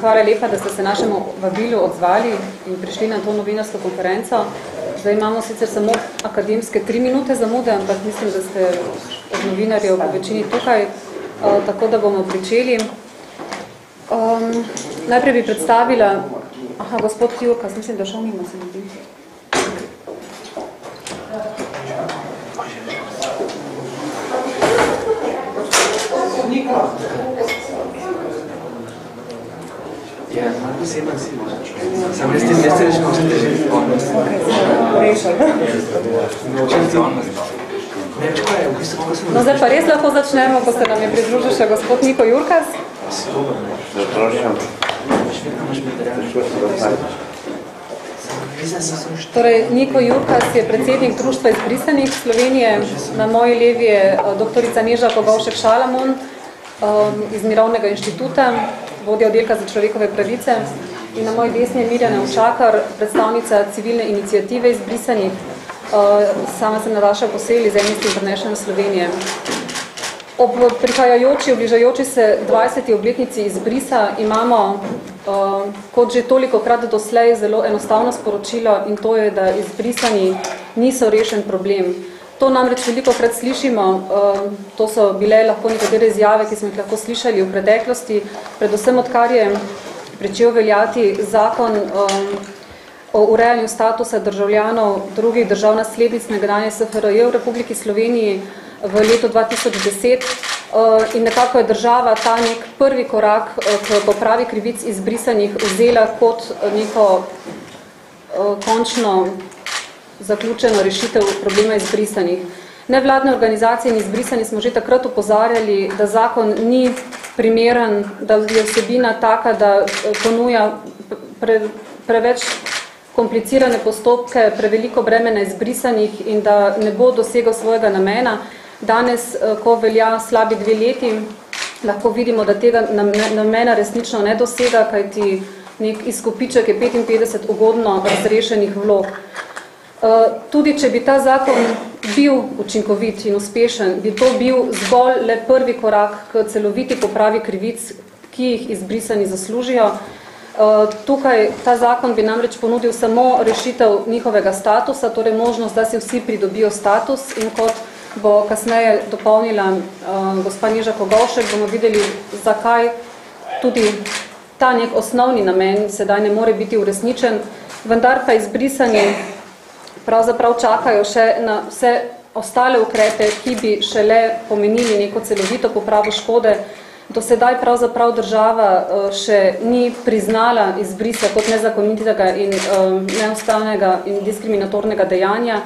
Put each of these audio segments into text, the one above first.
Hvala lepa, da ste se našemu vabilu odzvali in prišli na to novinarsko konferenco. Zdaj imamo sicer samo akademske 3 minute zamude, ampak mislim, da ste od novinarjev v večini tukaj, tako da bomo pričeli. Najprej bi predstavila, gospod Kjukas, mislim, da šel mimo se ljudi. Ja, malo poseben si. Sam res tem jeste rešil, če te že Rešil. No, zdaj pa res lahko začnemo, ko se nam je pridružil še gospod Niko Jurkas. Zaprošam. Torej, Niko Jurkas je predsednik Društva izbrisanih Slovenije. Na moji levi je doktorica Neža Kogovšek Šalamon iz Mirovnega inštituta, vodja oddelka za človekove pravice. In na moji desni je Mirjana Učakar, predstavnica civilne iniciative izbrisanih. Sama sem Nataša Posel iz Amnesty International Slovenije. Ob prihajajoči, obližajoči se 20. obletnici izbrisa imamo, kot že tolikokrat doslej, zelo enostavno sporočilo in to je, da izbrisani niso rešen problem. To namreč velikokrat slišimo, to so bile lahko nekatere izjave, ki smo jih lahko slišali v preteklosti, predvsem odkar je pričel veljati zakon o urejanju statusa državljanov drugih držav naslednic nekdanje SFRJ v Republiki Sloveniji v letu 2010 in nekako je država ta nek prvi korak k popravi krivic izbrisanih vzela kot neko končno zaključeno rešitev problema izbrisanih. Nevladne organizacije in izbrisani smo že takrat opozarjali, da zakon ni primeren, da je vsebina taka, da ponuja preveč komplicirane postopke, preveliko bremena izbrisanih in da ne bo dosegal svojega namena. Danes, ko velja slabi 2 leti, lahko vidimo, da tega namena resnično ne dosega, kajti nek izkupiček je 55 ugodno razrešenih vlog. Tudi če bi ta zakon bil učinkovit in uspešen, bi to bil zgolj le prvi korak k celoviti popravi krivic, ki jih izbrisani zaslužijo. Tukaj ta zakon bi namreč ponudil samo rešitev njihovega statusa, torej možnost, da si vsi pridobijo status in kot bo kasneje dopolnila gospa Neža Kogovšek, bomo videli, zakaj tudi ta nek osnovni namen sedaj ne more biti uresničen, vendar pa izbrisani pravzaprav čakajo še na vse ostale ukrepe, ki bi šele pomenili neko celovito popravo škode. Do sedaj pravzaprav država še ni priznala izbrisa kot nezakonitega in neustavnega in diskriminatornega dejanja.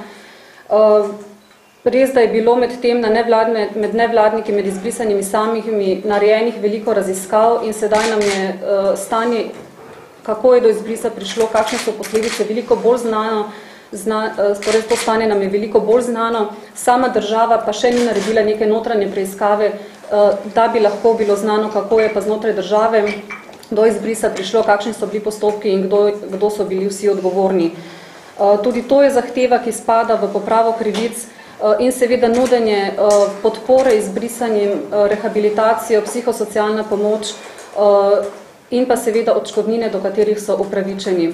Res, da je bilo med tem med nevladniki, med izbrisanimi samimi narejenih veliko raziskav in sedaj nam je stanje, kako je do izbrisa prišlo, kakšne so posledice, veliko bolj znano, torej to stanje nam je veliko bolj znano. Sama država pa še ni naredila neke notranje preiskave, da bi lahko bilo znano, kako je pa znotraj države do izbrisa prišlo, kakšni so bili postopki in kdo so bili vsi odgovorni. Tudi to je zahteva, ki spada v popravo krivic in seveda nudenje podpore izbrisanim, rehabilitacijo, psihosocialna pomoč in pa seveda odškodnine, do katerih so upravičeni.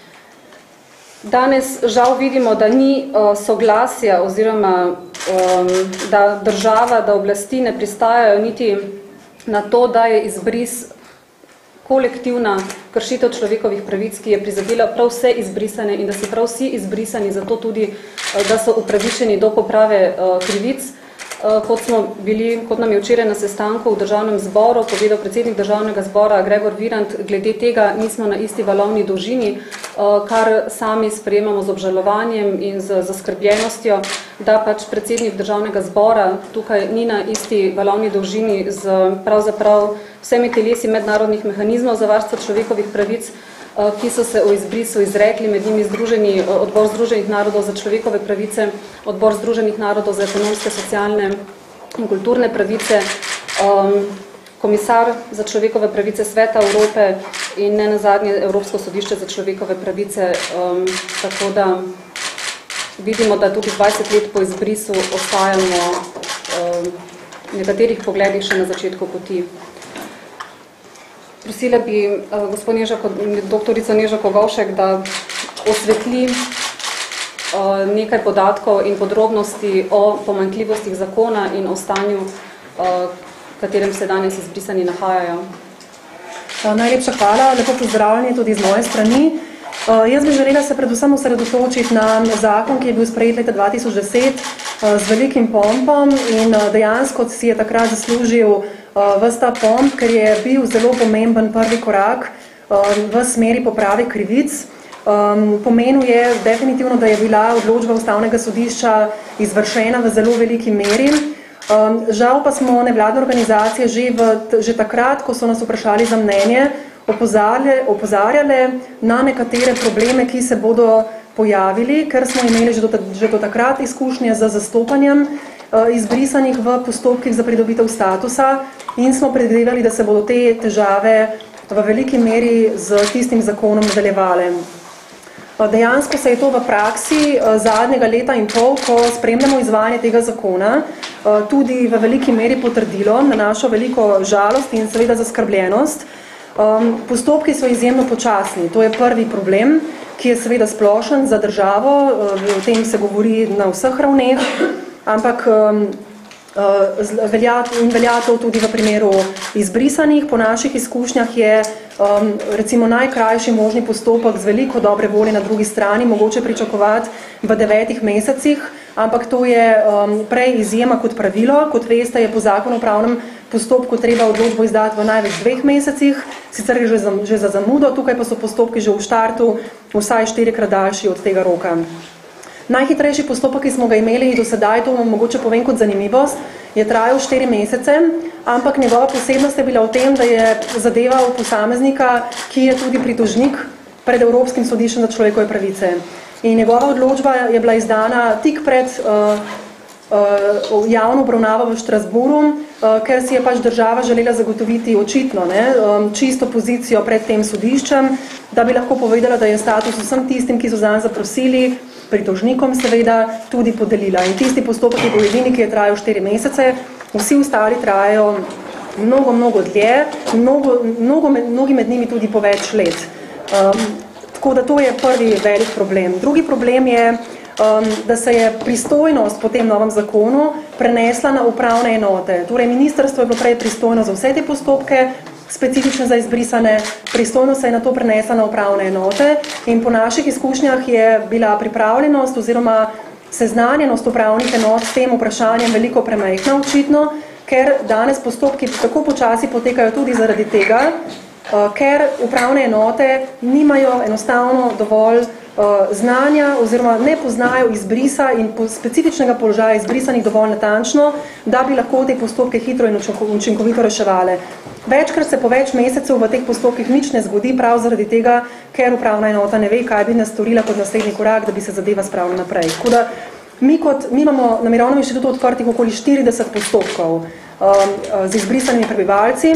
Danes žal vidimo, da ni soglasja oziroma da država, da oblasti ne pristajajo niti na to, da je izbris kolektivna kršitev človekovih pravic, ki je prizadela prav vse izbrisane in da si prav vsi izbrisani zato tudi, da so upravičeni do poprave krivic. Kot nam je včeraj na sestanku v Državnem zboru povedal predsednik Državnega zbora Gregor Virant, glede tega nismo na isti valovni dolžini, kar sami sprejemamo z obžalovanjem in z zaskrbljenostjo, da pač predsednik Državnega zbora tukaj ni na isti valovni dolžini z pravzaprav vsemi telesi mednarodnih mehanizmov za varstvo človekovih pravic, ki so se o izbrisu izrekli, med njimi Odbor Združenih narodov za človekove pravice, Odbor Združenih narodov za ekonomske, socialne in kulturne pravice, Komisar za človekove pravice Sveta Evrope in ne nazadnje Evropsko sodišče za človekove pravice. Tako da vidimo, da tudi 20 let po izbrisu ostajamo v nekaterih pogledih še na začetku poti. Prosila bi doktorico Nežo Kogovšek, da osvetli nekaj podatkov in podrobnosti o pomanjkljivostih zakona in o stanju, v katerem se danes izbrisani nahajajo. Najlepša hvala, lepo pozdravljeni tudi z moje strani. Jaz bi želela se predvsem osredotočiti na zakon, ki je bil sprejet leta 2010 z velikim pompom in dejansko si je takrat zaslužil ves ta pomp, ker je bil zelo pomemben prvi korak v smeri poprave krivic. Pomenil je definitivno, da je bila odločba Ustavnega sodišča izvršena v zelo veliki meri. Žal pa smo nevladne organizacije že takrat, ko so nas vprašali za mnenje, opozarjale na nekatere probleme, ki se bodo pojavili, ker smo imeli že do takrat izkušnje z zastopanjem izbrisanih v postopkih za pridobitev statusa in smo predvidevali, da se bodo te težave v veliki meri z tistim zakonom nadaljevale. Dejansko se je to v praksi zadnjega leta in pol, ko spremljamo izvajanje tega zakona, tudi v veliki meri potrdilo na našo veliko žalost in seveda zaskrbljenost. Postopki so izjemno počasni, to je prvi problem, ki je seveda splošen za državo, o tem se govori na vseh ravneh, ampak velja to tudi v primeru izbrisanih. Po naših izkušnjah je recimo najkrajši možni postopek z veliko dobre volje na drugi strani mogoče pričakovati v 9 mesecih, ampak to je prej izjema kot pravilo. Kot veste, je po zakonu o pravnem postopku treba odločbo izdati v največ 2 mesecih, sicer je že za zamudo, tukaj pa so postopki že v štartu vsaj 4-krat daljši od tega roka. Najhitrejši postopek, ki smo ga imeli do sedaj, to vam mogoče povem kot zanimivost, je trajal 4 mesece, ampak njegova posebnost je bila v tem, da je zadeval posameznika, ki je tudi pritožnik pred Evropskim sodiščem za človekove pravice. In njegova odločba je bila izdana tik pred javno obravnavo v Štrasburu, ker si je pač država želela zagotoviti očitno čisto pozicijo pred tem sodiščem, da bi lahko povedala, da je status vsem tistim, ki so zanj zaprosili, pritožnikom seveda tudi podelila. In tisti postopek je bil edini, ki je trajal 4 mesece, vsi ostali trajajo mnogo dlje, mnogi med njimi tudi po več let. Tako da to je prvi velik problem. Drugi problem je, da se je pristojnost po tem novem zakonu prenesla na upravne enote. Torej, ministrstvo je bilo prej pristojno za vse te postopke, specifično za izbrisane, pristojnost se je na to prenesla na upravne enote in po naših izkušnjah je bila pripravljenost oziroma seznanjenost upravnih enot s tem vprašanjem veliko premajhna očitno, ker danes postopki tako počasi potekajo tudi zaradi tega, ker upravne enote nimajo enostavno dovolj znanja oziroma ne poznajo izbrisa in specifičnega položaja izbrisanih dovolj natančno, da bi lahko te postopke hitro in učinkovito reševale. Večkrat se po več mesecev v teh postopkih nič ne zgodi prav zaradi tega, ker upravna enota ne ve, kaj bi nastorila kot naslednji korak, da bi se zadeva spravila naprej. Tako da mi imamo na Mirovnem inštitutu odprtih okoli 40 postopkov z izbrisanimi prebivalci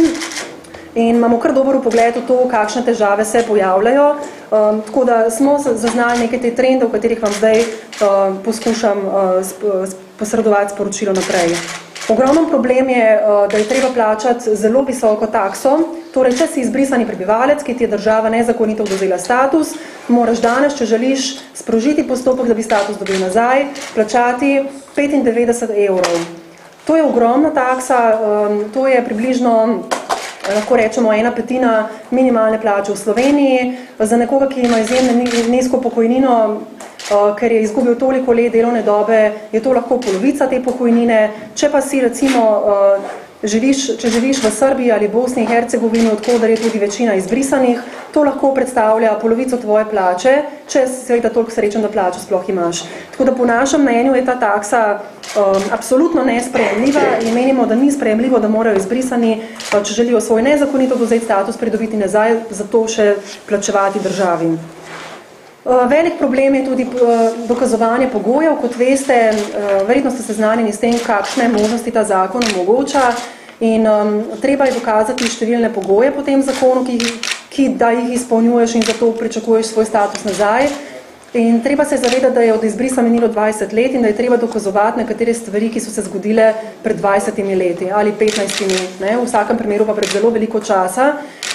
in imamo kar dober vpogled v to, kakšne težave se pojavljajo. Tako da smo zaznali nekaj te trende, v katerih vam zdaj poskušam posredovati sporočilo naprej. Ogromno problem je, da je treba plačati zelo visoko takso, torej če si izbrisani prebivalec, ki ti je država nezakonito odvzela status, moraš danes, če želiš sprožiti postopek, da bi status dobil nazaj, plačati 95 evrov. To je ogromna taksa, to je približno, lahko rečemo, 1/5 minimalne plače v Sloveniji. Za nekoga, ki ima izjemno nizko pokojnino, ker je izgubil toliko let delovne dobe, je to lahko polovica te pokojnine. Če pa si recimo živiš v Srbiji ali Bosni in Hercegovini, odkoder je tudi večina izbrisanih, to lahko predstavlja polovico tvoje plače, če si seveda toliko srečen, da plačo sploh imaš. Tako da po našem mnenju je ta taksa absolutno nesprejemljiva in menimo, da ni sprejemljivo, da morajo izbrisani, če želijo svoj nezakonito odvzeti status, pridobiti nazaj, zato še plačevati državi. Velik problem je tudi dokazovanje pogojev. Kot veste, verjetno ste seznanjeni s tem, kakšne možnosti ta zakon omogoča in treba je dokazati številne pogoje po tem zakonu, da jih izpolnjuješ in zato pričakuješ svoj status nazaj. In treba se zavedati, da je od izbrisa minilo 20 let in da je treba dokazovati nekatere stvari, ki so se zgodile pred 20 leti ali 15, v vsakem primeru pa pred zelo veliko časa.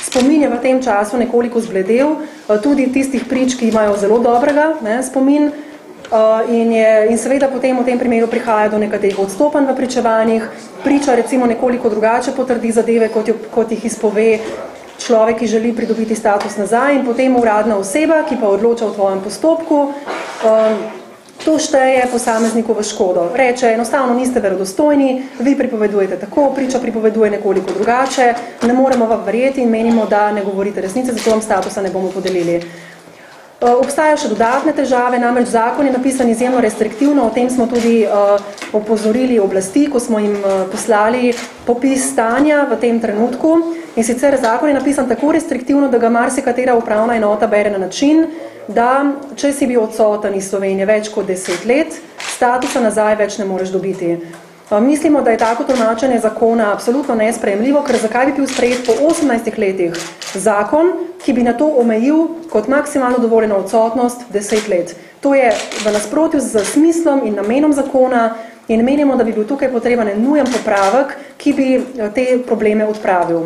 Spomin je v tem času nekoliko zbledel, tudi tistih prič, ki imajo zelo dobrega spomin, in seveda potem v tem primeru prihaja do nekaterih odstopanj v pričevanjih, priča recimo nekoliko drugače potrdi zadeve, kot jih izpove človek, ki želi pridobiti status nazaj, in potem uradna oseba, ki pa odloča o tvojem postopku, to šteje posamezniku v škodo. Reče, enostavno niste verodostojni, vi pripovedujete tako, priča pripoveduje nekoliko drugače, ne moremo vam verjeti in menimo, da ne govorite resnice, zato vam statusa ne bomo podelili. Obstajajo še dodatne težave, namreč zakon je napisan izjemno restriktivno, o tem smo tudi opozorili oblasti, ko smo jim poslali popis stanja v tem trenutku. In sicer zakon je napisan tako restriktivno, da ga marsikatera upravna enota bere na način, da če si bil odsoten iz Slovenije več kot 10 let, statusa nazaj več ne moreš dobiti. Mislimo, da je tako tolmačenje zakona absolutno nesprejemljivo, ker zakaj bi bil sprejet po 18 letih zakon, ki bi na to omejil kot maksimalno dovoljeno odsotnost 10 let. To je v nasprotju z smislom in namenom zakona in menimo, da bi bil tukaj potreben nujen popravek, ki bi te probleme odpravil.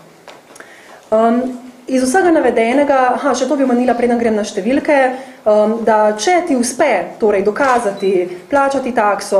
Iz vsega navedenega, še to bi omenila, preden grem na številke, da če ti uspe torej dokazati, plačati takso,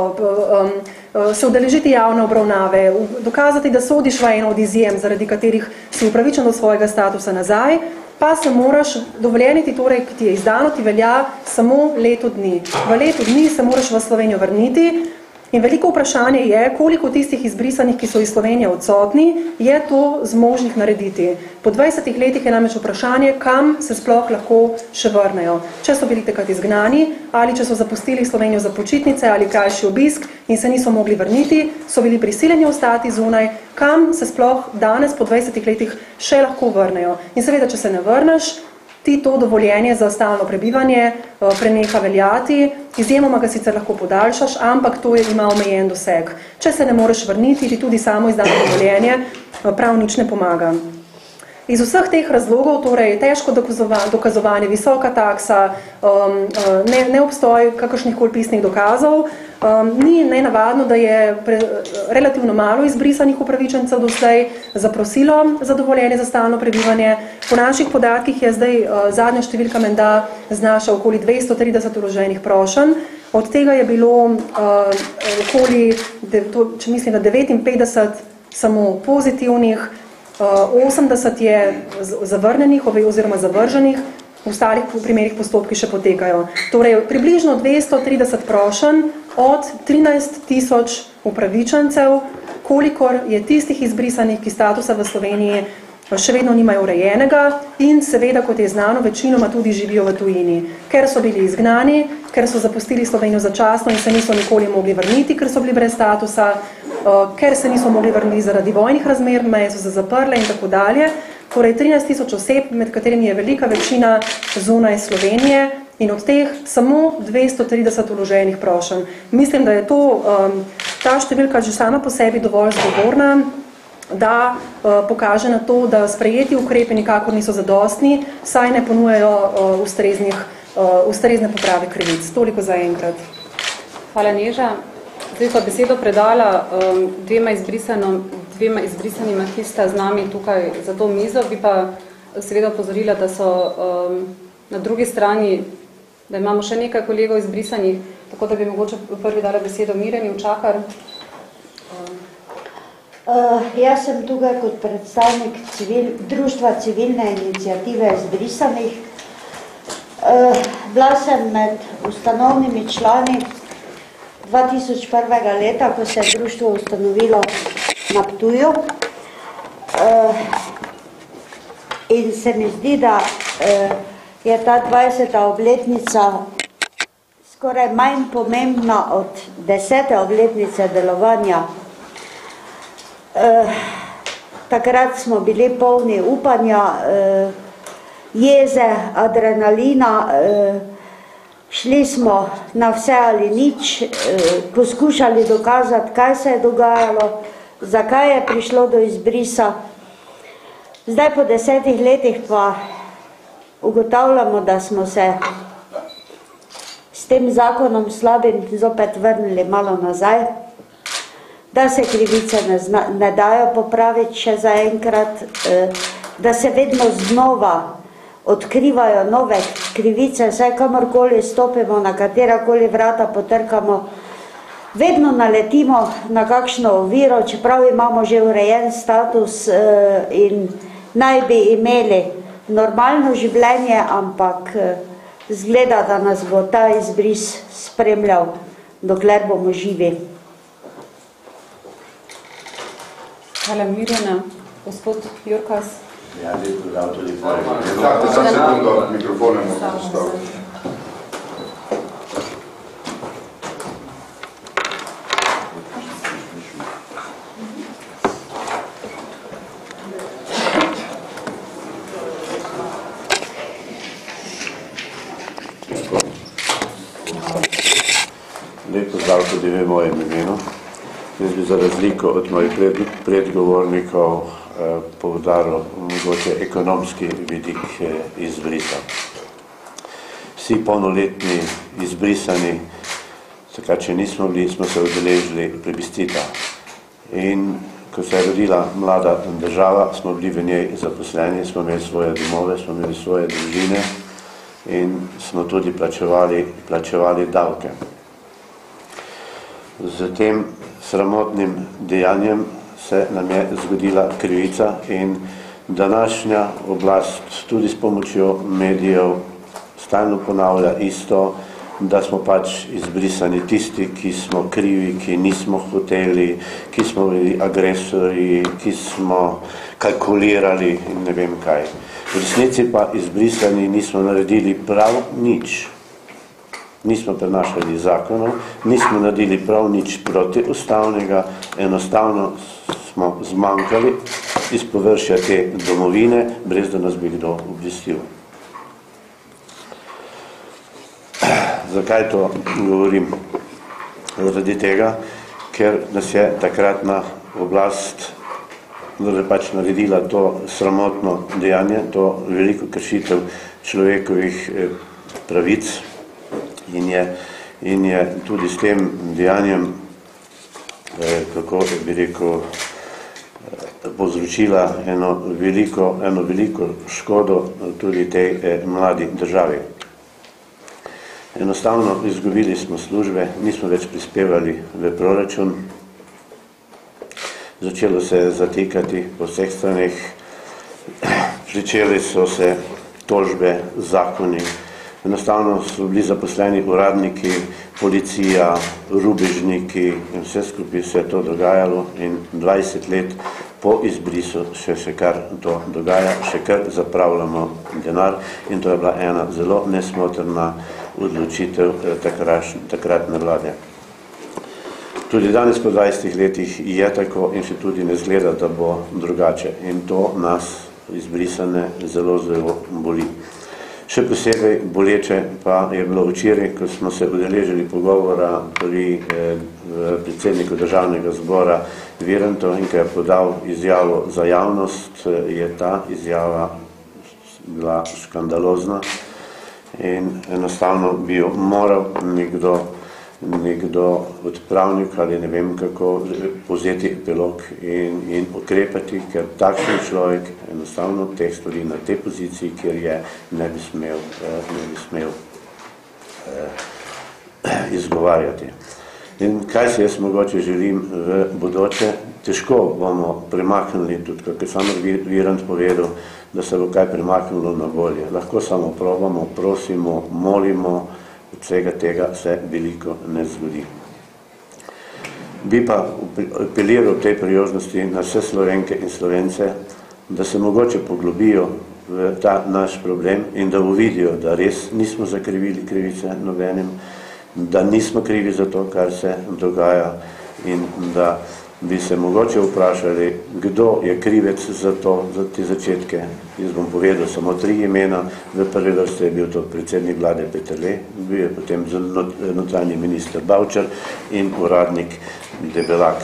se udeležiti javne obravnave, dokazati, da sodiš v eno od izjem, zaradi katerih si upravičen do svojega statusa nazaj, pa se moraš dovoljeniti, torej, ki ti je izdano, ti velja samo leto dni. V letu dni se moraš v Slovenijo vrniti. In veliko vprašanje je, koliko tistih izbrisanih, ki so iz Slovenije odsotni, je to zmožnih narediti. Po 20 letih je namreč vprašanje, kam se sploh lahko še vrnejo. Če so bili takrat izgnani, ali če so zapustili Slovenijo za počitnice ali krajši obisk in se niso mogli vrniti, so bili prisiljeni ostati zunaj, kam se sploh danes po 20 letih še lahko vrnejo. In seveda, če se ne vrneš, ti to dovoljenje za stalno prebivanje preneha veljati, izjemoma ga sicer lahko podaljšaš, ampak to ima omejen doseg. Če se ne moreš vrniti, ti tudi samo izdano dovoljenje prav nič ne pomaga. Iz vseh teh razlogov, torej težko dokazovanje, visoka taksa, ne obstoj kakršnihkoli pisnih dokazov, ni nenavadno, da je relativno malo izbrisanih upravičencev doslej zaprosilo za dovoljenje za stalno prebivanje. Po naših podatkih je zdaj zadnja številka menda znaša okoli 230 vloženih prošenj. Od tega je bilo okoli, če mislim, 59 samo pozitivnih, 80 je zavrnenih oziroma zavrženih, v ostalih primerih postopki še potekajo. Torej, približno 230 prošenj od 13 000 upravičencev, kolikor je tistih izbrisanih, ki statusa v Sloveniji še vedno nimajo urejenega in seveda, kot je znano, večinoma tudi živijo v tujini, ker so bili izgnani, ker so zapustili Slovenijo začasno in se niso nikoli mogli vrniti, ker so bili brez statusa, ker se niso mogli vrniti zaradi vojnih razmer, meje so se zaprle in tako dalje. Torej 13 000 oseb, med katerimi je velika večina zunaj Slovenije in od teh samo 230 vloženih prošenj. Mislim, da je ta številka že sama po sebi dovolj zgovorna, da pokaže na to, da sprejeti ukrepi nikakor niso zadostni, saj ne ponujajo ustrezne poprave krivic. Toliko za enkrat. Hvala, Neža. Zdaj pa besedo predala dvema izbrisanima, ki sta z nami tukaj za to mizo. Bi pa seveda opozorila, da so na drugi strani, da imamo še nekaj kolegov izbrisanih, tako da bi mogoče prvi dala besedo Mirjani Učakar. Jaz sem tukaj kot predstavnik Društva civilne iniciative izbrisanih. Bila sem med ustanovnimi člani 2001. leta, ko se je društvo ustanovilo na Ptuju. In se mi zdi, da je ta 20. obletnica skoraj manj pomembna od 10. obletnice delovanja. Takrat smo bili polni upanja, jeze, adrenalina, šli smo na vse ali nič, poskušali dokazati, kaj se je dogajalo, zakaj je prišlo do izbrisa. Zdaj po 10 letih pa ugotavljamo, da smo se s tem zakonom slabim zopet vrnili malo nazaj, da se krivice ne dajo popraviti še zaenkrat, da se vedno znova odkrivajo nove krivice, saj kamorkoli stopimo, na katerakoli vrata potrkamo, vedno naletimo na kakšno oviro, čeprav imamo že urejen status in naj bi imeli normalno življenje, ampak zgleda, da nas bo ta izbris spremljal, dokler bomo živi. Hvala, Mirjana. Gospod Jurkas. Ja, lepo dal tudi moje. Sam sekundo mikrofone moramo postaviti. Lepo dal tudi v mojem imenu. Jaz bi za razliko od mojih predgovornikov poudaril mogoče ekonomski vidik izbrisa. Vsi polnoletni izbrisani, takrat, če nismo bili, smo se udeležili plebiscita. In ko se je rodila mlada država, smo bili v njej zaposleni, smo imeli svoje domove, smo imeli svoje družine in smo tudi plačevali davke. Z tem sramotnim dejanjem se nam je zgodila krivica in današnja oblast tudi s pomočjo medijev stalno ponavlja isto, da smo pač izbrisani tisti, ki smo krivi, ki nismo hoteli, ki smo bili agresori, ki smo kalkulirali in ne vem kaj. V resnici pa izbrisani nismo naredili prav nič. Nismo prenašali zakonov, nismo naredili prav nič protiustavnega, enostavno smo zmanjkali iz površja te domovine, brez da nas bi kdo obvestil. Zakaj to govorim? Zaradi tega, ker nas je takratna oblast pač naredila to sramotno dejanje, to veliko kršitev človekovih pravic, in je tudi s tem dejanjem, kako bi rekel, povzročila eno veliko škodo tudi tej mladi državi. Enostavno izgubili smo službe, nismo več prispevali v proračun, začelo se je zatikati po vseh straneh, pričeli so se tožbe, zakoni, enostavno so bili zaposleni uradniki, policija, rubežniki in vse skupaj se je to dogajalo in 20 let po izbrisu še kar to dogaja, še kar zapravljamo denar in to je bila ena zelo nesmotrna odločitev takratne vlade. Tudi danes po 20 letih je tako in še tudi ne zgleda, da bo drugače in to nas izbrisane zelo boli. Še posebej boleče pa je bilo včeraj, ko smo se udeležili pogovora pri predsedniku Državnega zbora Virantu in ko je podal izjavo za javnost, je ta izjava bila škandalozna in enostavno bi jo moral nekdo odpravnik ali ne vem kako povzeti epilog in ukrepati, ker takšen človek enostavno teh stvari na tej poziciji, kjer je, ne bi smel izgovarjati. In kaj si jaz mogoče želim v bodoče, težko bomo premaknili, tudi kako je samo Virant povedal, da se bo kaj premaknilo na bolje. Lahko samo probamo, prosimo, molimo, od vsega tega se veliko ne zgodi. Bi pa apeliral v tej priložnosti na vse Slovenke in Slovence, da se mogoče poglobijo v ta naš problem in da uvidijo, da res nismo zakrivili krivice nobenim, da nismo krivi za to, kar se dogaja in da bi se mogoče vprašali, kdo je krivec za to, za te začetke. Jaz bom povedal samo 3 imena. V prvi vrsti je bil to predsednik vlade Peterle, bil je potem notranji minister Bavčar in uradnik Debelak.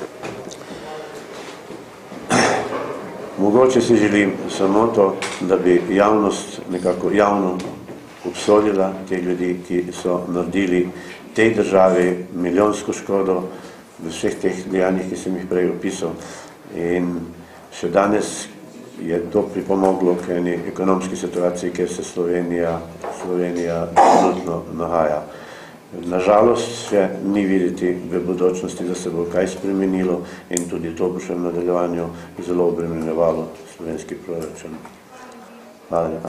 Mogoče si želim samo to, da bi javnost nekako javno obsodila te ljudi, ki so naredili tej državi milijonsko škodo v vseh teh dejanjih, ki sem jih prej opisal. In še danes je to pripomoglo k eni ekonomski situaciji, kjer se Slovenija trenutno nahaja. Nažalost se ni videti v bodočnosti, da se bo kaj spremenilo in tudi to bo še v nadaljevanju zelo obremenjevalo slovenski proračun. Hvala lepa.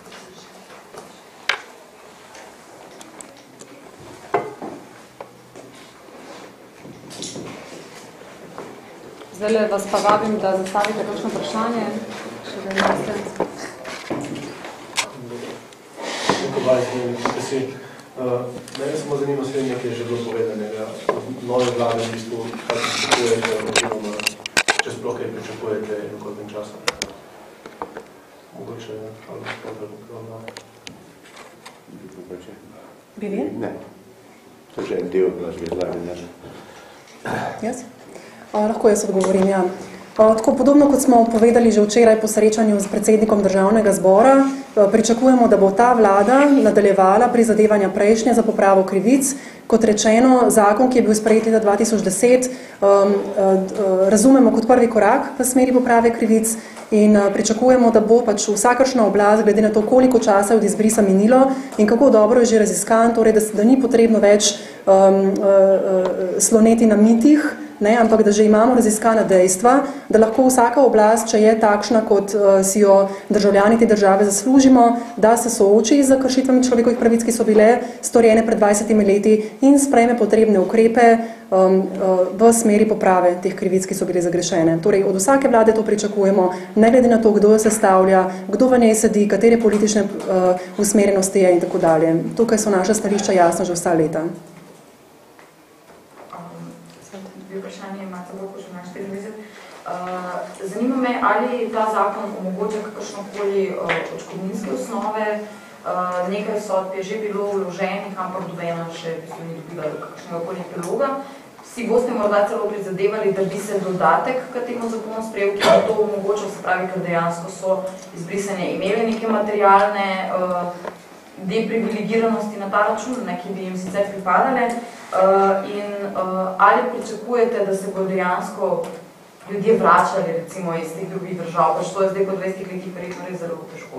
Zdaj vas pa vabim, da zastavite kakšno vprašanje. Še da imate. Mene samo zanima srednje, ki je že bilo povedanega. Nove vlade v bistvu, kaj pričakujete, oziroma če sploh kaj pričakujete in koliko časa? Mogoče, ali sploh Bi vi? Ne. To je že del vašega izlaganja. Jaz? Lahko jaz odgovorim, ja. Tako podobno, kot smo povedali že včeraj po srečanju s predsednikom Državnega zbora, pričakujemo, da bo ta vlada nadaljevala prizadevanja prejšnje za popravo krivic. Kot rečeno, zakon, ki je bil sprejet leta 2010, razumemo kot prvi korak v smeri poprave krivic in pričakujemo, da bo pač vsakršna oblast, glede na to, koliko časa je od izbrisa minilo in kako dobro je že raziskan, torej da ni potrebno več sloneti na mitih, ne, ampak da že imamo raziskana dejstva, da lahko vsaka oblast, če je takšna, kot si jo državljani te države zaslužimo, da se sooči z kršitvami človekovih pravic, ki so bile storjene pred 20 leti in sprejme potrebne ukrepe v smeri poprave teh krivic, ki so bile zagrešene. Torej, od vsake vlade to pričakujemo, ne glede na to, kdo jo sestavlja, kdo v njej sedi, katere politične usmerjenosti je in tako dalje. Tukaj so naša stališča jasna že vsa leta. Vprašanje imate bolj, že imaš 24. Zanima me, ali ta zakon omogoča kakršnokoli odškodninske osnove. Nekaj sodb je že bilo vloženih, ampak dobena še ni dobila kakšnega koli epiloga. Si boste morda celo prizadevali, da bi se dodatek k temu zakonu sprejel, ki bi to omogočal, se pravi, ker dejansko so izbrisane imele neke materialne deprivilegiranosti na ta račun, ki bi jim sicer pripadale. Ali pričakujete, da se bo dejansko ljudje vračali recimo iz teh drugih držav, pač to je zdaj po 20 letih verjetno res zelo težko.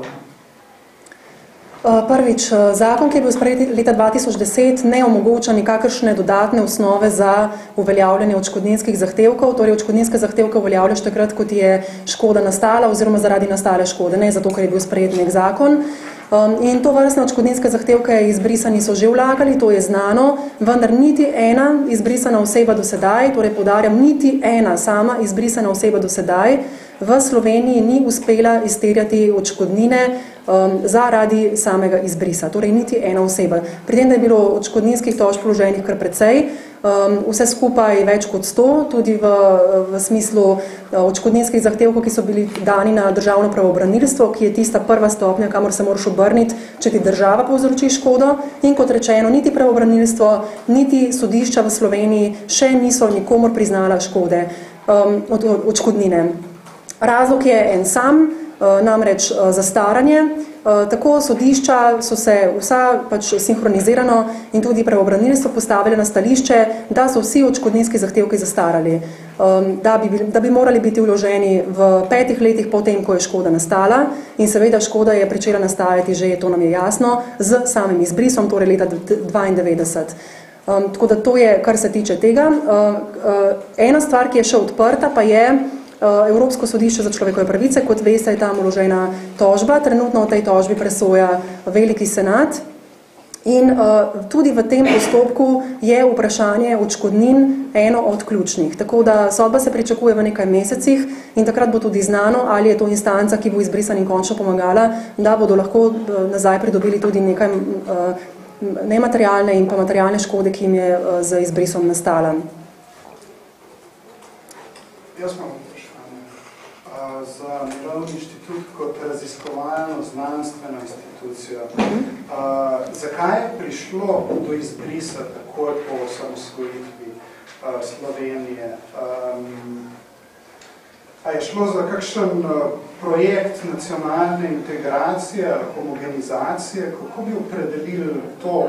Prvič, zakon, ki je bil sprejet leta 2010, ne omogoča nikakršne dodatne osnove za uveljavljanje odškodninskih zahtevkov. Torej, odškodninske zahtevke uveljavljaš takrat, kot je škoda nastala oziroma zaradi nastale škode, ne zato, ker je bil sprejet nek zakon. In to vrstne odškodninske zahtevke izbrisani so že vlagali, to je znano, vendar niti ena izbrisana oseba do sedaj, torej poudarjam, niti ena sama izbrisana oseba do sedaj v Sloveniji ni uspela izterjati odškodnine zaradi samega izbrisa, torej niti ena oseba. Pri tem, da je bilo odškodninskih tožb vloženih kar precej, vse skupaj več kot 100, tudi v smislu odškodninskih zahtevkov, ki so bili dani na državno pravobranilstvo, ki je tista prva stopnja, kamor se moraš obrniti, če ti država povzroči škodo. In kot rečeno, niti pravobranilstvo, niti sodišča v Sloveniji še niso nikomor priznala škode odškodnine. Razlog je en sam, namreč zastaranje. Tako sodišča so se vsa pač sinhronizirano in tudi pravobranilstvo postavili na stališče, da so vsi odškodninski zahtevki zastarali, da bi morali biti vloženi v 5 letih potem, ko je škoda nastala in seveda škoda je pričela nastajati že, to nam je jasno, z samim izbrisom, torej leta 1992. Tako da to je, kar se tiče tega. Ena stvar, ki je še odprta, pa je Evropsko sodišče za človekove pravice. Kot veste, je tam vložena tožba, trenutno v tej tožbi presoja Veliki senat in tudi v tem postopku je vprašanje odškodnin eno od ključnih. Tako da sodba se pričakuje v nekaj mesecih in takrat bo tudi znano, ali je to instanca, ki bo izbrisanim končno pomagala, da bodo lahko nazaj pridobili tudi nekaj nematerialne in pa materialne škode, ki jim je z izbrisom nastala. Jaz imam za Mirovni inštitut kot raziskovalno znanstveno institucijo. Zakaj je prišlo do izbrisa takoj po osamosvojitvi Slovenije? A je šlo za kakšen projekt nacionalne integracije, homogenizacije? Kako bi opredelili to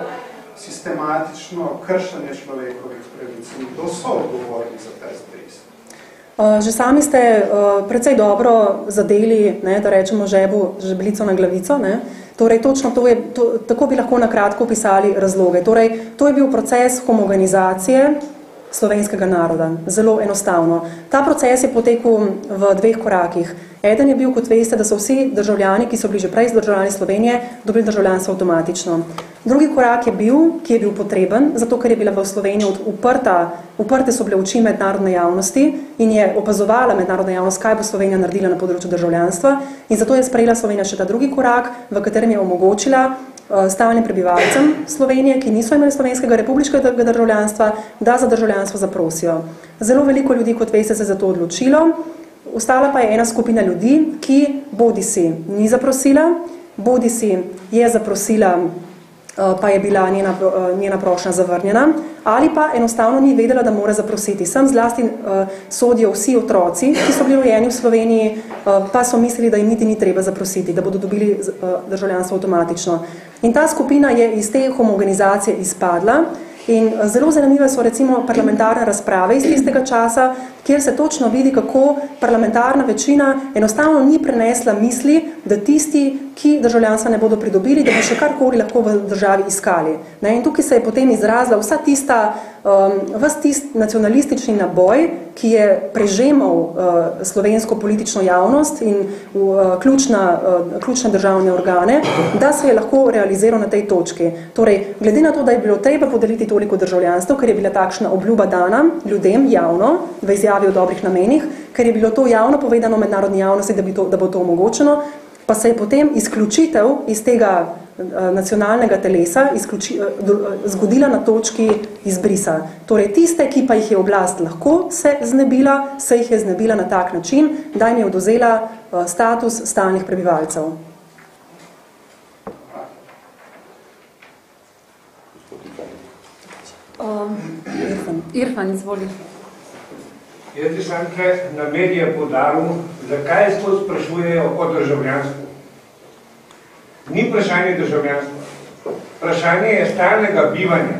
sistematično kršenje človekovih pravic? Kdo so odgovorni za ta izbris? Že sami ste precej dobro zadeli, ne, da rečemo žebljico na glavico. Ne. Torej, točno tako bi lahko na kratko opisali razloge. Torej, to je bil proces homogenizacije slovenskega naroda. Zelo enostavno. Ta proces je potekel v 2 korakih. Eden je bil, kot veste, da so vsi državljani, ki so bili že prej državljani Slovenije, dobili državljanstvo avtomatično. Drugi korak je bil, ki je bil potreben, zato ker je bila v Sloveniji uprte so bile oči mednarodne javnosti in je opazovala mednarodna javnost, kaj bo Slovenija naredila na področju državljanstva, in zato je sprejela Slovenija še ta drugi korak, v katerem je omogočila stalnim prebivalcem Slovenije, ki niso imeli slovenskega republiškega državljanstva, da za državljanstvo zaprosijo. Zelo veliko ljudi, kot veste, se za to odločilo. Ostala pa je ena skupina ljudi, ki bodisi ni zaprosila, bodisi je zaprosila, pa je bila njena prošnja zavrnjena, ali pa enostavno ni vedela, da mora zaprositi. Sem zlasti sodijo vsi otroci, ki so bili rojeni v Sloveniji, pa so mislili, da jim niti ni treba zaprositi, da bodo dobili državljanstvo avtomatično. In ta skupina je iz te homogenizacije izpadla. In zelo zanimive so recimo parlamentarne razprave iz tistega časa, kjer se točno vidi, kako parlamentarna večina enostavno ni prenesla misli, da tisti, ki državljanstva ne bodo pridobili, da bi še karkoli lahko v državi iskali. In tukaj se je potem izrazila vsa tista, ves tist nacionalistični naboj, ki je prežemal slovensko politično javnost in ključne državne organe, da se je lahko realiziral na tej točki. Torej, glede na to, da je bilo treba podeliti toliko državljanstv, ker je bila takšna obljuba dana ljudem javno, v izjavi o dobrih namenih, ker je bilo to javno povedano mednarodni javnosti, da bo to omogočeno, pa se je potem izključitev iz tega nacionalnega telesa zgodila na točki izbrisa. Torej, tiste, ki pa jih je oblast lahko se znebila, se jih je znebila na tak način, da jim je odvzela status stalnih prebivalcev. Irfan, izvoli. Jaz bi sam na medije podaril, zakaj se sprašujejo o državljanstvu. Ni vprašanje državljanstva. Vprašanje je stalnega bivanja.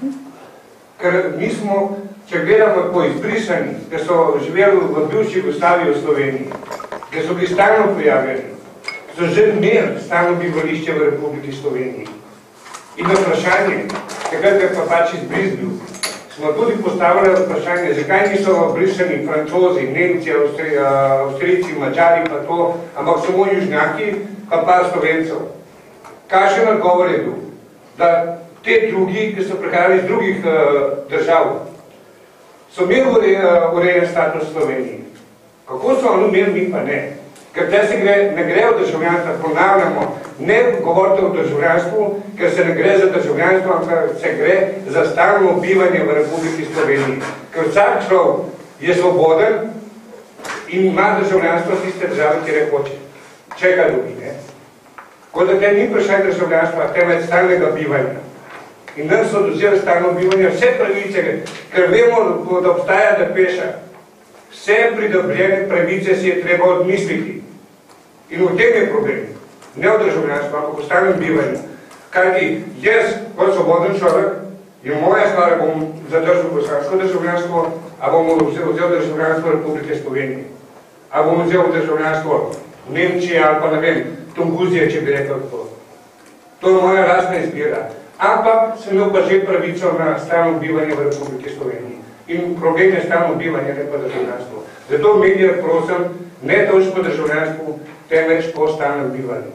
Ker mi smo, če gledamo po izbrisanih, ki so živeli v bivši Jugoslaviji v Sloveniji, ki so bili stalno prijavljeni, so že imeli stalno bivališče v Republiki Sloveniji. In na vprašanje, takrat je pa pač izbris bil, smo tudi postavili vprašanje, zakaj niso brisani Francozi, Nemci, Avstrijci, Mađari pa to, ampak samo južnjaki pa par Slovencev. Kakšen odgovor je bil? Da te drugi, ki so prihajali iz drugih držav, so imeli urejen status Sloveniji. Kako so oni imeli, mi pa ne? Ker te se ne gre o državljanstvo, ponavljamo, ne govorite o državljanstvu, ker se ne gre za državljanstvo, ampak se gre za stalno bivanje v Republiki Sloveniji. Ker vsak človek je svoboden in ima državljanstvo tiste države, kjer hoče. Če ga dobi, ne? Kot da te ni vprašanje državljanstva, temveč stalnega bivanja. In nam so odvzeli stalno bivanje vse pravice, ker vemo, da obstaja depeša. Vse pridobljene pravice si je treba odmisliti. In v tem je problem. Ne v državljanstvu, ampak v stalnem bivanju. Kajti jaz, kot svoboden človek, je moja stvar, bom zadržal bosansko državljanstvo, a bom vzel državljanstvo Republike Slovenije. A bom vzel državljanstvo Nemčije ali pa ne vem, Tunguzije, če bi rekel to. To je moja lastna izbira. Ampak sem imel pa že pravico na stalno bivanje v Republike Sloveniji. In problem je stalno bivanje, ne pa državljanstvo. Zato medije prosim, ne toč po državljanstvu, temveč po stalnem bivanju.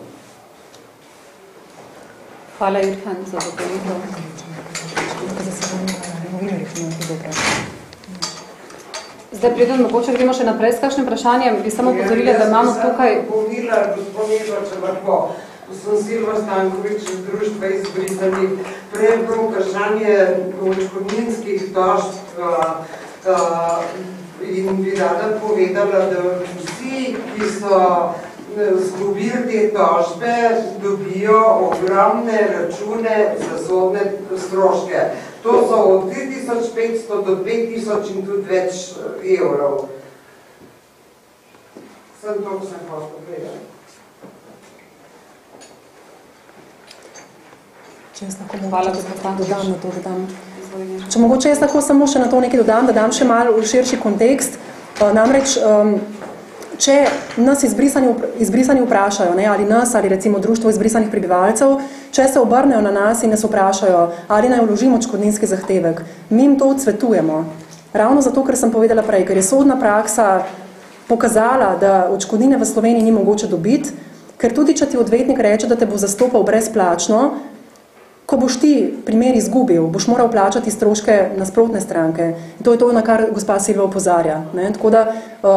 Hvala, Irfan, za dopolnitev. Zdaj, preden mogoče gremo še naprej s kakšnim vprašanjem, bi samo pozorila, da imamo tukaj... Sem Silva Stankovič iz društva izbrisanih. Prej bilo vprašanje odškodninskih tožb in bi rada povedala, da vsi, ki so zgubili te tožbe, dobijo ogromne račune za sodne stroške. To so od 3500 do 5000 in tudi več evrov. Sem to, ko sem hotel povedala. Hvala, da Če mogoče jaz lahko samo še na to nekaj dodam, da dam še malo v širši kontekst. Namreč, če nas izbrisani vprašajo, ne, ali nas, ali recimo društvo izbrisanih prebivalcev, če se obrnejo na nas in nas vprašajo, ali naj vložimo odškodninski zahtevek, mi jim to odsvetujemo. Ravno zato, ker sem povedala prej, ker je sodna praksa pokazala, da odškodnine v Sloveniji ni mogoče dobiti, ker tudi, če ti odvetnik reče, da te bo zastopal brezplačno, ko boš ti primer izgubil, boš moral plačati stroške nasprotne stranke. In to je to, na kar gospa Silva opozarja. Ne? Tako da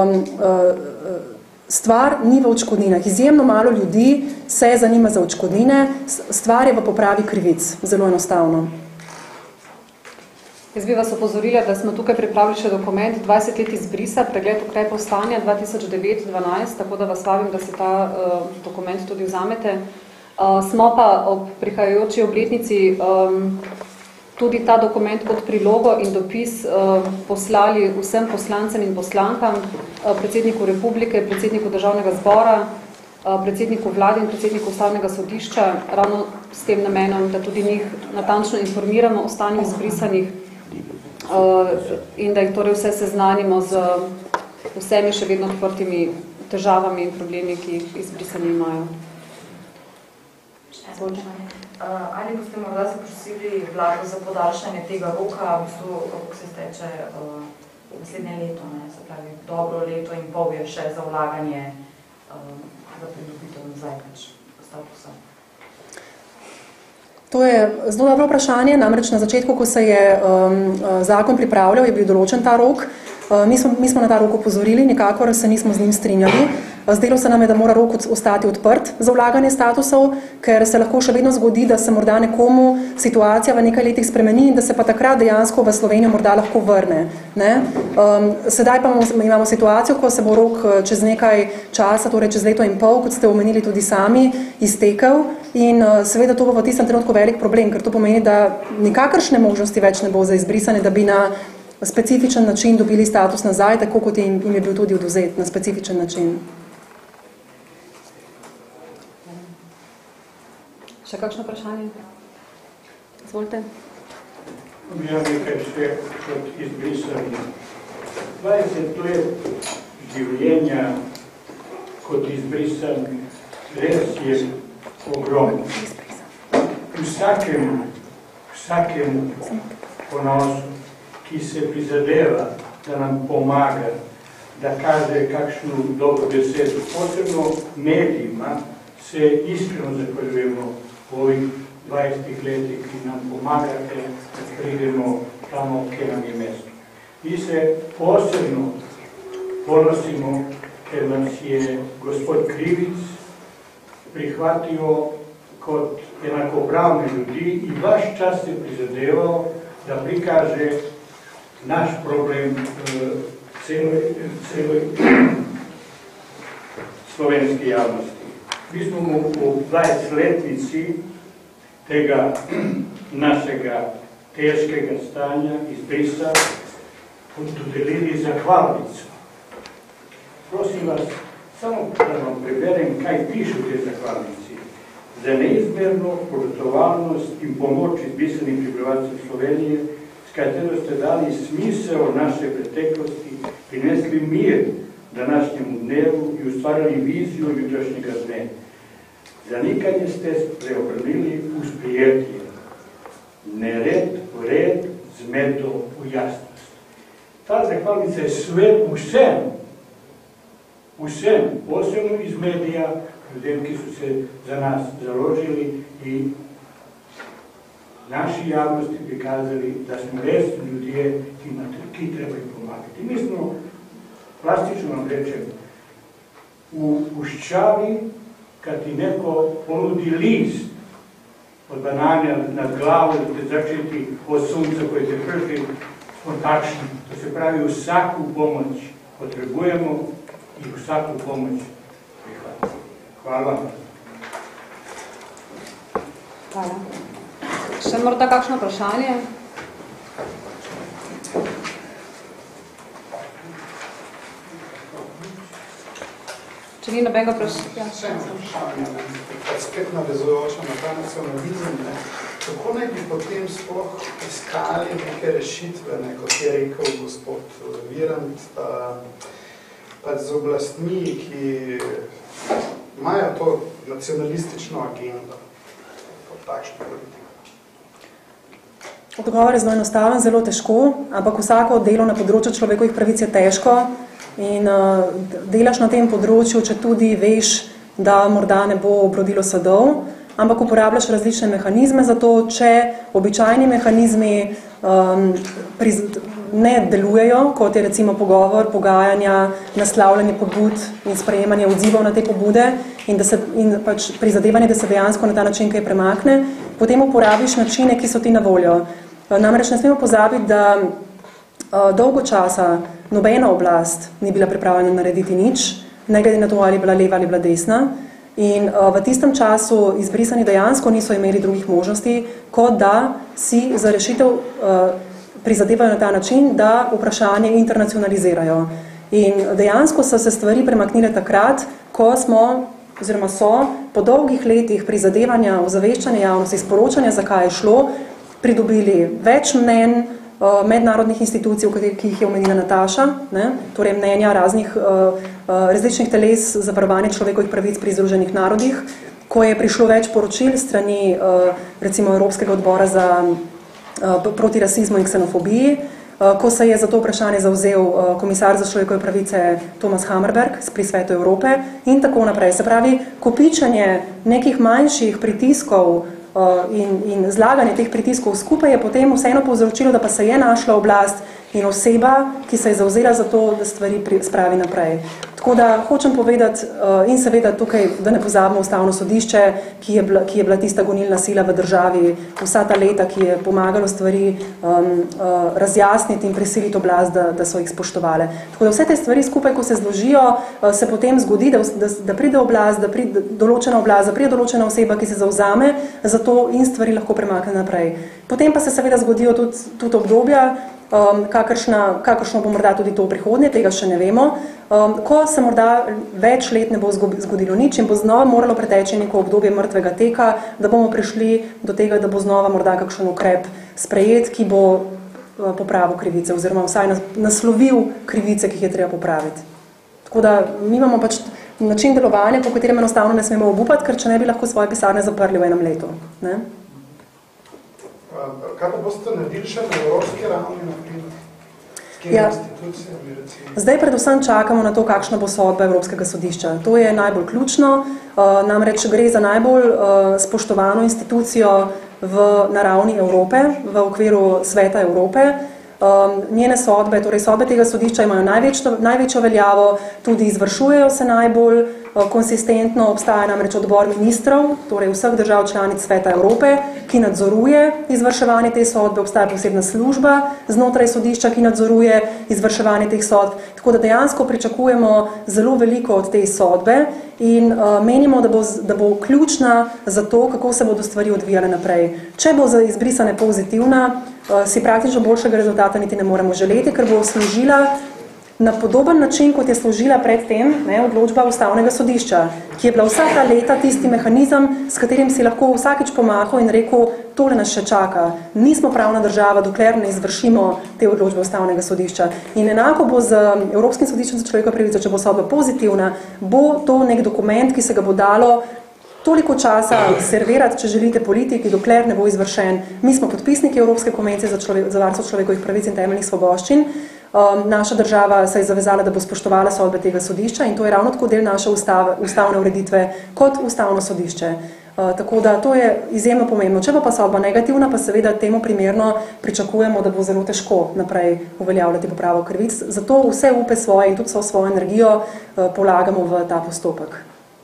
stvar ni v odškodninah. Izjemno malo ljudi se zanima za odškodnine, stvar je v popravi krivic. Zelo enostavno. Jaz bi vas opozorila, da smo tukaj pripravili še dokument 20 let izbrisa, pregled ukrepov stanja 2009-2012, tako da vas vabim, da se ta dokument tudi vzamete. Smo pa ob prihajajoči obletnici tudi ta dokument kot prilogo in dopis poslali vsem poslancem in poslankam, predsedniku Republike, predsedniku Državnega zbora, predsedniku vlade in predsedniku Ustavnega sodišča, ravno s tem namenom, da tudi njih natančno informiramo o stanju izbrisanih in da jih torej vse seznanimo z vsemi še vedno odprtimi težavami in problemi, ki jih izbrisani imajo. Ali boste morda zaprosili vlado za podaljšanje tega roka, v bistvu, kako se steče naslednje leto, ne? Se pravi, dobro leto in pol je še za vlaganje za pridobitev nazaj več statusa? To je zelo dobro vprašanje, namreč na začetku, ko se je zakon pripravljal, je bil določen ta rok. Mi smo na ta rok opozorili, nikakor se nismo z njim strinjali. Zdelo se nam je, da mora rok ostati odprt za vlaganje statusov, ker se lahko še vedno zgodi, da se morda nekomu situacija v nekaj letih spremeni in da se pa takrat dejansko v Slovenijo morda lahko vrne. Ne? Sedaj pa imamo situacijo, ko se bo rok čez nekaj časa, torej čez leto in pol, kot ste omenili tudi sami, iztekel in seveda to bo v tistem trenutku velik problem, ker to pomeni, da nikakršne možnosti več ne bo za izbrisane, da bi na specifičen način dobili status nazaj, tako kot jim je bil tudi odvzet na specifičen način. Še kakšno vprašanje? Izvolite. Ja, nekaj še kot izbrisanje. 20 let življenja kot izbrisan res je ogromno. Vsakem ponosu, ki se prizadeva, da nam pomaga, da kaže kakšno dobro besedo, posebno medijima, se iskreno zahvaljujemo v ovih 20 letih, ki nam pomagate, da pridemo tamo, kjer nam je mesto. Mi se posebno ponosimo, ker nas je gospod Krivic prihvatio kot enakopravne ljudi in vaš čas se prizadeval, da prikaže naš problem celoj slovenski javnosti. Mi smo mu v 20-letnici tega našega težkega stanja izbrisa dodelili zahvalnico. Prosim vas, samo da vam preberem, kaj piše v tej zahvalnici. Za neizmerno požrtvovalnost in pomoč izbrisanih prebivalcev Slovenije, s katero ste dali smisel naše preteklosti, prinesli mir današnjemu dnevu in ustvarjali vizijo jutrašnjega dne. Zanikanje ste preobrnili v sprijetje, nered v red, zmedo v jasnost. Ta zahvalnica je svet vsem, posebno iz medija, ljudem, ki so se za nas založili in naši javnosti prikazali, da smo res ljudje, ki treba jim pomagati. Mi smo, plastično vam rečem, v puščavi, kad ti neko ponudi list od bananja nad glavo, da te začeti od sunca, koji te prži, smo takšni. To se pravi, vsaku pomoč potrebujemo in vsaku pomoč prihvatimo. Hvala. Hvala. Še morda kakšno vprašanje? Če Če ni nobenega vprašanja. Spet navezujoča na ta nacionalizem, kako naj bi potem sploh iskali neke rešitve, kot je rekel gospod Virant, z oblastmi, ki imajo to nacionalistično agendo pod takšno politiko? Odgovor je zelo enostaven, zelo težko, ampak vsako delo na področju človekovih pravic je težko in delaš na tem področju, če tudi veš, da morda ne bo obrodilo sadov, ampak uporabljaš različne mehanizme za to, če običajni mehanizmi ne delujejo, kot je recimo pogovor, pogajanja, naslavljanje pobud in sprejemanje odzivov na te pobude in pač prizadevanje, da se dejansko na ta način kaj premakne, potem uporabiš načine, ki so ti na voljo. Namreč ne smemo pozabiti, da dolgo časa nobena oblast ni bila pripravljena narediti nič, ne glede na to, ali bila leva ali bila desna. In v tistem času izbrisani dejansko niso imeli drugih možnosti, kot da si za rešitev prizadevajo na ta način, da vprašanje internacionalizirajo. In dejansko so se stvari premaknile takrat, ko smo, oziroma so, po dolgih letih prizadevanja, ozaveščanja javnosti, sporočanja, zakaj je šlo, pridobili več mnenj mednarodnih institucij, ki jih je omenila Nataša, torej mnenja različnih teles za varovanje človekovih pravic pri Združenih narodih, ko je prišlo več poročil strani recimo Evropskega odbora proti rasizmu in ksenofobiji, ko se je za to vprašanje zavzel komisar za človekove pravice Thomas Hammerberg pri Svetu Evrope in tako naprej. Se pravi, kopičenje nekih manjših pritiskov in zlaganje teh pritiskov skupaj je potem vseeno povzročilo, da pa se je našla oblast in oseba, ki se je zavzela za to, da stvari spravi naprej. Tako da hočem povedati in seveda tukaj, da ne pozabimo Ustavno sodišče, ki je bila tista gonilna sila v državi vsa ta leta, ki je pomagalo stvari razjasniti in prisiliti oblast, da so jih spoštovale. Tako da vse te stvari skupaj, ko se zložijo, se potem zgodi, da pride oblast, da pride določena oblast, da pride določena oseba, ki se zavzame za to in stvari lahko premakne naprej. Potem pa se seveda zgodijo tudi obdobja, kakršno bo morda tudi to v prihodnje, tega še ne vemo, ko se morda več let ne bo zgodilo nič in bo znova moralo preteči neko obdobje mrtvega teka, da bomo prišli do tega, da bo znova morda kakšen ukrep sprejet, ki bo popravil krivice oziroma vsaj naslovil krivice, ki jih je treba popraviti. Tako da mi imamo pač način delovanja, po katerem enostavno ne smemo obupati, ker če ne bi lahko svoje pisarne zaprli v enem letu. Ne? Kaj pa boste naredili še na evropski ravni, naprimer? S kjer institucijami, recimo? Zdaj predvsem čakamo na to, kakšna bo sodba Evropskega sodišča. To je najbolj ključno, namreč gre za najbolj spoštovano institucijo na ravni Evrope, v okviru Sveta Evrope. Njene sodbe, torej sodbe tega sodišča imajo največjo veljavo, tudi izvršujejo se najbolj konsistentno, obstaja namreč odbor ministrov, torej vseh držav članic Sveta Evrope, ki nadzoruje izvrševanje te sodbe, obstaja posebna služba znotraj sodišča, ki nadzoruje izvrševanje teh sodb, tako da dejansko pričakujemo zelo veliko od te sodbe in menimo, da bo ključna za to, kako se bodo stvari odvijale naprej. Če bo izbrisane pozitivna, si praktično boljšega rezultata niti ne moremo želeti, ker bo služila na podoben način, kot je služila predtem odločba Ustavnega sodišča, ki je bila vsa ta leta tisti mehanizem, s katerim si lahko vsakič pomahal in rekel, tole nas še čaka. Nismo pravna država, dokler ne izvršimo te odločbe Ustavnega sodišča. In enako bo z Evropskim sodiščem za človekove pravice, če bo sodba pozitivna, bo to nek dokument, ki se ga bo dalo toliko časa servirati, če želite, politiki, dokler ne bo izvršen. Mi smo podpisniki Evropske konvencije za varstvo človekovih pravic in temeljnih svoboščin. Naša država se je zavezala, da bo spoštovala sodbe tega sodišča in to je ravno tako del naše ustavne ureditve kot Ustavno sodišče. Tako da to je izjemno pomembno. Če bo pa sodba negativna, pa seveda temu primerno pričakujemo, da bo zelo težko naprej uveljavljati popravo krivic. Zato vse upe svoje in tudi svojo energijo polagamo v ta postopek.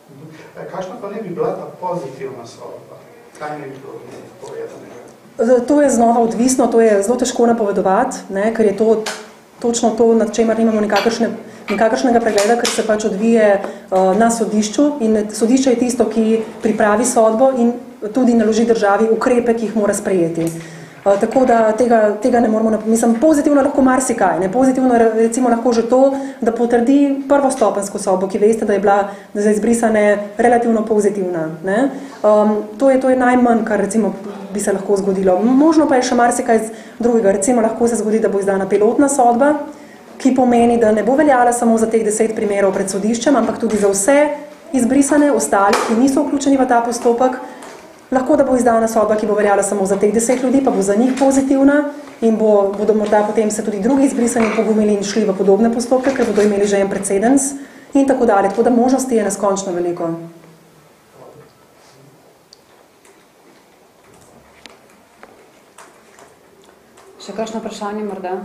Kakšna pa ne bi bila ta pozitivna sodba? Kaj ne bi bilo povedanega? To je znova odvisno, to je zelo težko napovedovati, ker je to točno to, nad čemer nimamo nikakršnega pregleda, ker se pač odvije na sodišču in sodišče je tisto, ki pripravi sodbo in tudi naloži državi ukrepe, ki jih mora sprejeti. Tako da tega ne moramo, mislim, pozitivno lahko marsikaj, ne, pozitivno recimo lahko že to, da potrdi prvostopensko sodbo, ki veste, da je bila za izbrisane relativno pozitivna, ne. To je najmanj, kar recimo bi se lahko zgodilo. Možno pa je še marsikaj drugega, recimo lahko se zgodi, da bo izdana pilotna sodba, ki pomeni, da ne bo veljala samo za teh 10 primerov pred sodiščem, ampak tudi za vse izbrisane, ostali, ki niso vključeni v ta postopek. Lahko, da bo izdana sodba, ki bo veljala samo za teh 10 ljudi, pa bo za njih pozitivna in bodo morda potem se tudi drugi izbrisani pogumili in šli v podobne postopke, ker bodo imeli že en precedens in tako dalje. Tako da možnosti je neskončno veliko. Še kakšno vprašanje morda?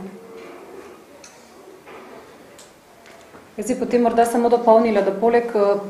Jaz bi potem morda samo dopolnila, da poleg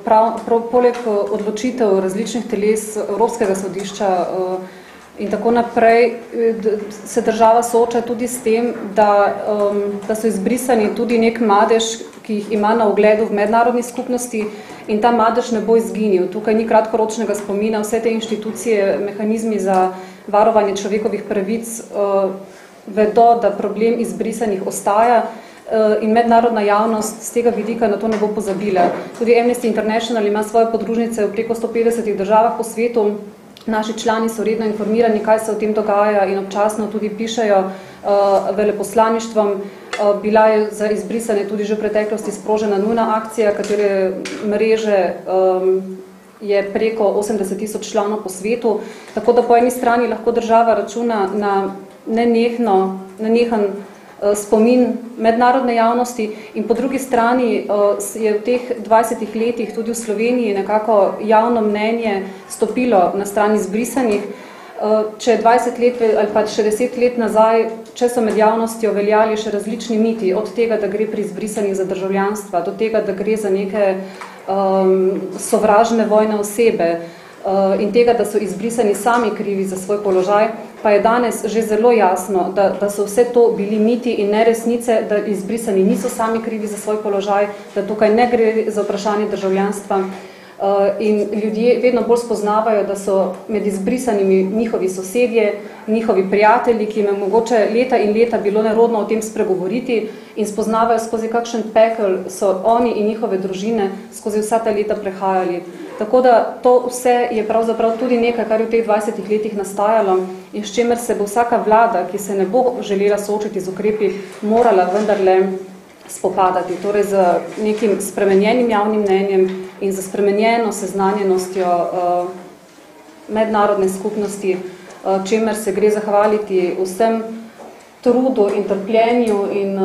odločitev različnih teles Evropskega sodišča in tako naprej se država sooča tudi s tem, da so izbrisani tudi nek madež, ki jih ima na ogledu v mednarodni skupnosti in ta madež ne bo izginil. Tukaj ni kratkoročnega spomina, vse te inštitucije, mehanizmi za varovanje človekovih pravic vedo, da problem izbrisanih ostaja in mednarodna javnost z tega vidika na to ne bo pozabila. Tudi Amnesty International ima svoje podružnice v preko 150 državah po svetu. Naši člani so redno informirani, kaj se o tem dogaja in občasno tudi pišejo veleposlaništvom. Bila je za izbrisane tudi že v preteklosti sprožena nujna akcija, katere mreže je preko 80 000 članov po svetu. Tako da po eni strani lahko država računa na nenehen spomin mednarodne javnosti in po drugi strani je v teh 20 letih tudi v Sloveniji nekako javno mnenje stopilo na strani izbrisanih. Če 20 let ali pa še 10 let nazaj, če so med javnostjo veljali še različni miti, od tega, da gre pri izbrisanih za državljanstva, do tega, da gre za neke sovražne vojne osebe in tega, da so izbrisani sami krivi za svoj položaj, pa je danes že zelo jasno, da so vse to bili miti in neresnice, da izbrisani niso sami krivi za svoj položaj, da tukaj ne gre za vprašanje državljanstva. In ljudje vedno bolj spoznavajo, da so med izbrisanimi njihovi sosedje, njihovi prijatelji, ki jim je mogoče leta in leta bilo nerodno o tem spregovoriti in spoznavajo, skozi kakšen pekel so oni in njihove družine skozi vsa ta leta prehajali. Tako da to vse je pravzaprav tudi nekaj, kar je v teh 20 letih nastajalo in s čemer se bo vsaka vlada, ki se ne bo želela soočiti z ukrepi, morala vendarle spopadati, torej z nekim spremenjenim javnim mnenjem in z spremenjeno seznanjenostjo mednarodne skupnosti, čemer se gre zahvaliti vsem trudu in trpljenju in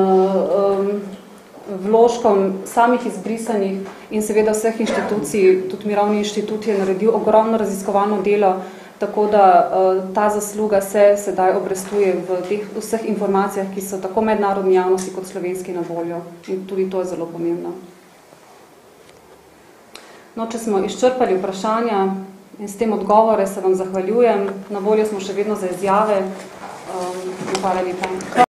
vložkom samih izbrisanih in seveda vseh inštitucij, tudi Mirovni inštitut je naredil ogromno raziskovalno delo, tako da ta zasluga se sedaj obrestuje v teh vseh informacijah, ki so tako mednarodni javnosti kot slovenski na voljo. In tudi to je zelo pomembno. No, če smo izčrpali vprašanja in s tem odgovore, se vam zahvaljujem. Na voljo smo še vedno za izjave. Hvala lepa.